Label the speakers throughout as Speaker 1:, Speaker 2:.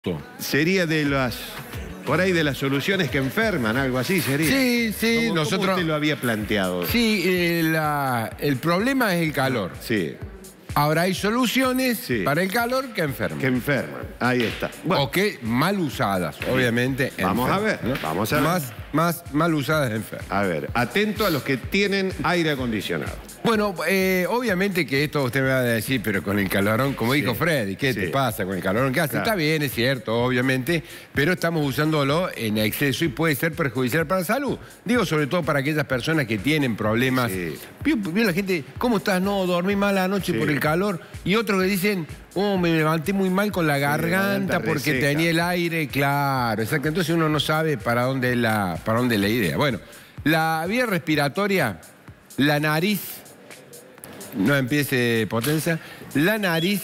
Speaker 1: Sería de las, por ahí de las soluciones que enferman, algo así sería.
Speaker 2: Sí, sí,
Speaker 1: ¿Cómo
Speaker 2: nosotros...
Speaker 1: usted lo había planteado?
Speaker 2: Sí, el problema es el calor.
Speaker 1: Sí.
Speaker 2: Ahora hay soluciones para el calor que enferman.
Speaker 1: Que enferman, ahí está.
Speaker 2: Bueno, o que mal usadas, obviamente.
Speaker 1: Vamos a ver, ¿no? Vamos a ver.
Speaker 2: Más mal usadas enferman.
Speaker 1: A ver, atento a los que tienen aire acondicionado.
Speaker 2: Bueno, obviamente que esto usted me va a decir, pero con el calorón, como dijo Freddy, ¿qué te pasa con el calorón que hace? Claro. Está bien, es cierto, obviamente, pero estamos usándolo en exceso y puede ser perjudicial para la salud. Digo, sobre todo para aquellas personas que tienen problemas. Vio la gente, ¿cómo estás? No, dormí mal anoche por el calor. Y otros que dicen, oh, me levanté muy mal con la garganta porque tenía el aire. Claro, exacto. Entonces uno no sabe para dónde es la idea. Bueno, la vía respiratoria, la nariz, no empiece potencia, la nariz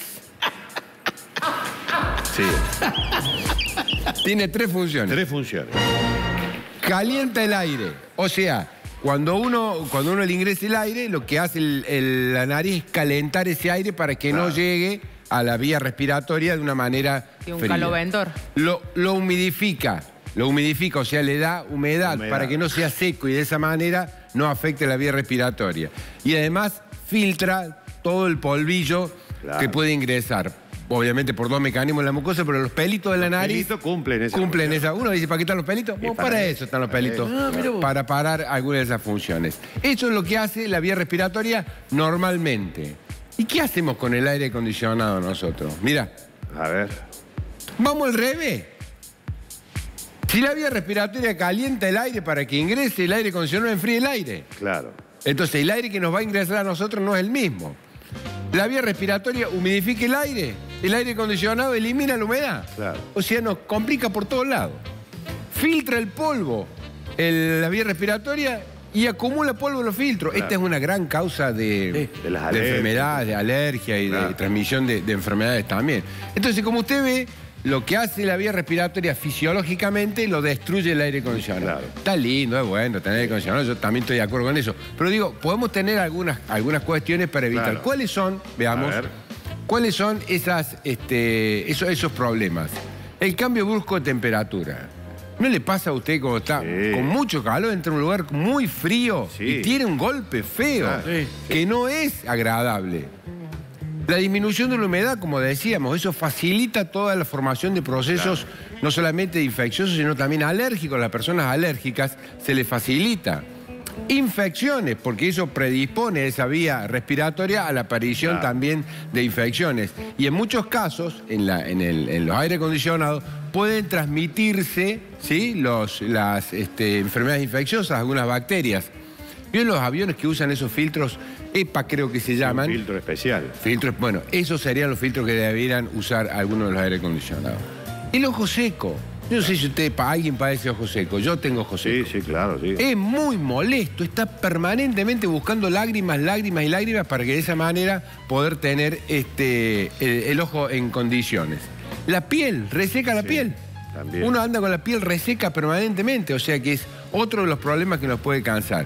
Speaker 2: tiene tres funciones.
Speaker 1: Tres funciones.
Speaker 2: Calienta el aire, o sea, cuando uno le ingresa el aire, lo que hace la nariz es calentar ese aire para que no llegue a la vía respiratoria de una manera fría.
Speaker 3: Un caloventor.
Speaker 2: Lo humidifica, o sea, le da humedad para que no sea seco y de esa manera no afecte la vía respiratoria. Y además filtra todo el polvillo que puede ingresar. Obviamente por dos mecanismos en la mucosa, pero los pelitos de la nariz cumplen esa. Uno dice, ¿para qué están los pelitos? Bueno, para eso están los pelitos, para parar algunas de esas funciones. Eso es lo que hace la vía respiratoria normalmente. ¿Y qué hacemos con el aire acondicionado nosotros? Mira.
Speaker 1: A ver.
Speaker 2: Vamos al revés. Si la vía respiratoria calienta el aire para que ingrese, el aire acondicionado enfríe el aire.
Speaker 1: Claro.
Speaker 2: Entonces el aire que nos va a ingresar a nosotros no es el mismo. La vía respiratoria humidifica el aire acondicionado elimina la humedad.
Speaker 1: Claro. O
Speaker 2: sea, nos complica por todos lados. Filtra el polvo, la vía respiratoria, y acumula polvo en los filtros. Esta es una gran causa de enfermedades, de alergia y de transmisión de enfermedades también. Entonces, como usted ve, lo que hace la vía respiratoria fisiológicamente lo destruye el aire acondicionado. Claro. Está lindo, es bueno tener aire acondicionado, yo también estoy de acuerdo con eso. Pero digo, podemos tener algunas cuestiones para evitar. Claro. ¿Cuáles son, veamos, cuáles son esos problemas? El cambio brusco de temperatura. ¿No le pasa a usted cuando está con mucho calor, entra a un lugar muy frío y tiene un golpe feo que no es agradable? La disminución de la humedad, como decíamos, eso facilita toda la formación de procesos no solamente infecciosos, sino también alérgicos. A las personas alérgicas se les facilita. Infecciones, porque eso predispone esa vía respiratoria a la aparición también de infecciones. Y en muchos casos, en los aire acondicionados, pueden transmitirse las enfermedades infecciosas, algunas bacterias. ¿Vieron los aviones que usan esos filtros? EPA creo que se llaman.
Speaker 1: Un filtro especial.
Speaker 2: Bueno, esos serían los filtros que debieran usar algunos de los aire acondicionados. El ojo seco. Yo no sé si alguien padece ojo seco. Yo tengo ojo seco.
Speaker 1: Sí, claro, sí.
Speaker 2: Es muy molesto. Está permanentemente buscando lágrimas para que de esa manera poder tener el ojo en condiciones. La piel, reseca la piel. También. Uno anda con la piel reseca permanentemente, o sea que es otro de los problemas que nos puede causar.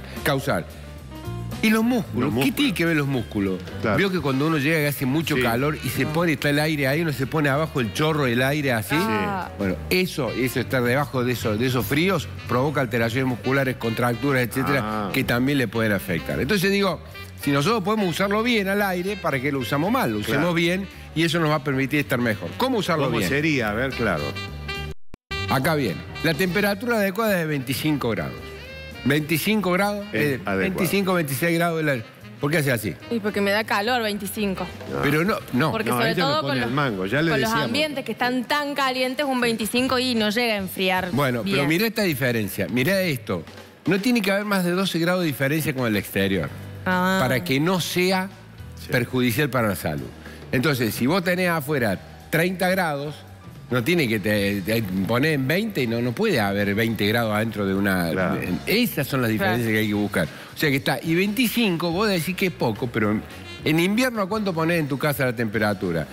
Speaker 2: Y los músculos. ¿Qué tiene que ver los músculos? Claro. Veo que cuando uno llega y hace mucho calor y se pone, está el aire ahí, uno se pone abajo el chorro del aire así. Bueno, eso estar debajo de esos fríos provoca alteraciones musculares, contracturas, etcétera, que también le pueden afectar. Entonces digo, si nosotros podemos usarlo bien al aire, ¿para qué lo usamos mal? Lo usemos bien y eso nos va a permitir estar mejor. ¿Cómo usarlo bien?
Speaker 1: ¿Cómo sería? A ver, claro.
Speaker 2: Acá viene. La temperatura adecuada es de 25 grados. 25 grados, 25, 26 grados. ¿Por qué hace así?
Speaker 3: Y porque me da calor 25.
Speaker 2: Pero no.
Speaker 3: Porque sobre todo con los ambientes que están tan calientes, un 25 y no llega a enfriar.
Speaker 2: Bueno, pero mira esta diferencia. Mira esto. No tiene que haber más de 12 grados de diferencia con el exterior. Para que no sea perjudicial para la salud. Entonces, si vos tenés afuera 30 grados... No tiene que te poner en 20 y no puede haber 20 grados adentro de una... Esas son las diferencias que hay que buscar. O sea que está... Y 25, vos decís que es poco, pero en invierno, ¿a cuánto ponés en tu casa la temperatura?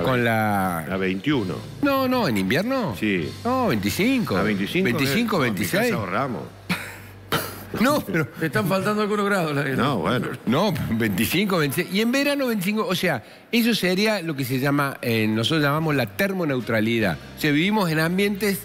Speaker 1: A 21.
Speaker 2: No, ¿en invierno?
Speaker 1: Sí.
Speaker 2: No, 25.
Speaker 1: ¿A 25?
Speaker 2: 25, 26.
Speaker 1: Ahorramos.
Speaker 2: No, pero
Speaker 4: te están faltando algunos grados.
Speaker 1: No, bueno.
Speaker 2: No, 25, 26. Y en verano 25. O sea, eso sería lo que se llama, nosotros llamamos la termoneutralidad. O sea, vivimos en ambientes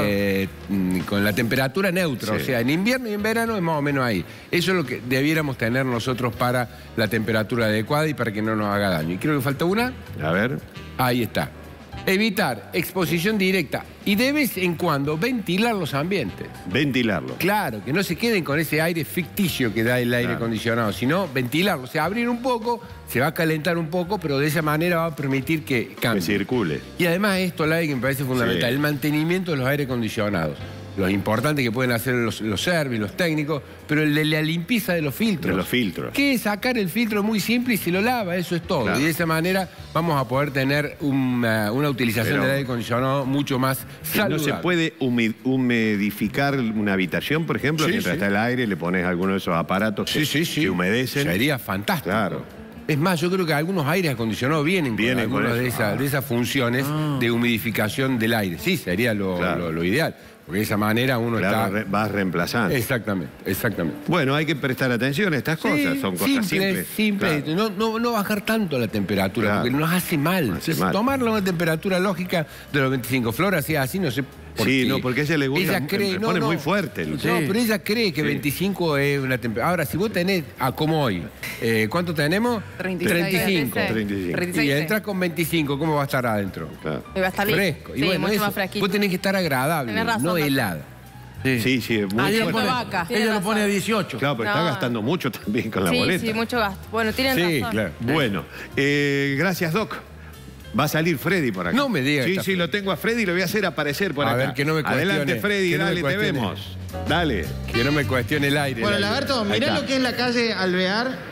Speaker 2: con la temperatura neutra.
Speaker 1: Sí.
Speaker 2: O sea, en invierno y en verano es más o menos ahí. Eso es lo que debiéramos tener nosotros para la temperatura adecuada y para que no nos haga daño. Y creo que falta una.
Speaker 1: A ver.
Speaker 2: Ahí está. Evitar exposición directa y de vez en cuando ventilar los ambientes.
Speaker 1: Ventilarlo.
Speaker 2: Claro, que no se queden con ese aire ficticio que da el aire acondicionado, sino ventilarlo. O sea, abrir un poco, se va a calentar un poco, pero de esa manera va a permitir que cambie.
Speaker 1: Que circule.
Speaker 2: Y además esto, Lai, que me parece fundamental, el mantenimiento de los aire acondicionados. Lo importante que pueden hacer los servicios, los técnicos, pero el de la limpieza de los filtros.
Speaker 1: De los filtros.
Speaker 2: Que es sacar el filtro muy simple y se lo lava, eso es todo. Claro. Y de esa manera vamos a poder tener una utilización del aire acondicionado mucho más saludable.
Speaker 1: ¿No se puede humidificar una habitación, por ejemplo?
Speaker 2: Sí,
Speaker 1: mientras está el aire, le pones alguno de esos aparatos que humedecen.
Speaker 2: Sería fantástico.
Speaker 1: Claro.
Speaker 2: Es más, yo creo que algunos aires acondicionados vienen con algunas de esas funciones de humidificación del aire. Sí, sería lo ideal. Porque de esa manera uno
Speaker 1: vas reemplazando.
Speaker 2: Exactamente, exactamente.
Speaker 1: Bueno, hay que prestar atención a estas cosas. Son cosas simples.
Speaker 2: Simple. Claro. No bajar tanto la temperatura, porque nos hace mal. Tomarla a una temperatura lógica de los 25. Flor hacía así, no sé.
Speaker 1: Porque a ella le gusta, le pone muy fuerte.
Speaker 2: Pero ella cree que 25 es una temperatura. Ahora, si vos tenés, como hoy, ¿cuánto tenemos?
Speaker 3: 35.
Speaker 2: Y entras con 25, ¿cómo va a estar adentro?
Speaker 3: Claro. Y va a estar
Speaker 2: fresco.
Speaker 3: Sí,
Speaker 2: y bueno,
Speaker 3: mucho más fresquito.
Speaker 2: Vos tenés que estar agradable, no helada.
Speaker 1: Sí,
Speaker 4: Ella lo pone a 18.
Speaker 1: Claro, pero está gastando mucho también con la boleta.
Speaker 3: Sí, mucho gasto. Bueno, tienen razón.
Speaker 1: Claro. Bueno, gracias, Doc. Va a salir Freddy por acá.
Speaker 2: No me digas.
Speaker 1: Sí, lo tengo a Freddy y lo voy a hacer aparecer por acá.
Speaker 2: A ver, que no me cuestione.
Speaker 1: Adelante, Freddy, dale, te vemos. Dale.
Speaker 2: Que no me cuestione el aire.
Speaker 5: Bueno, Lagarto, mirá lo que es la calle Alvear.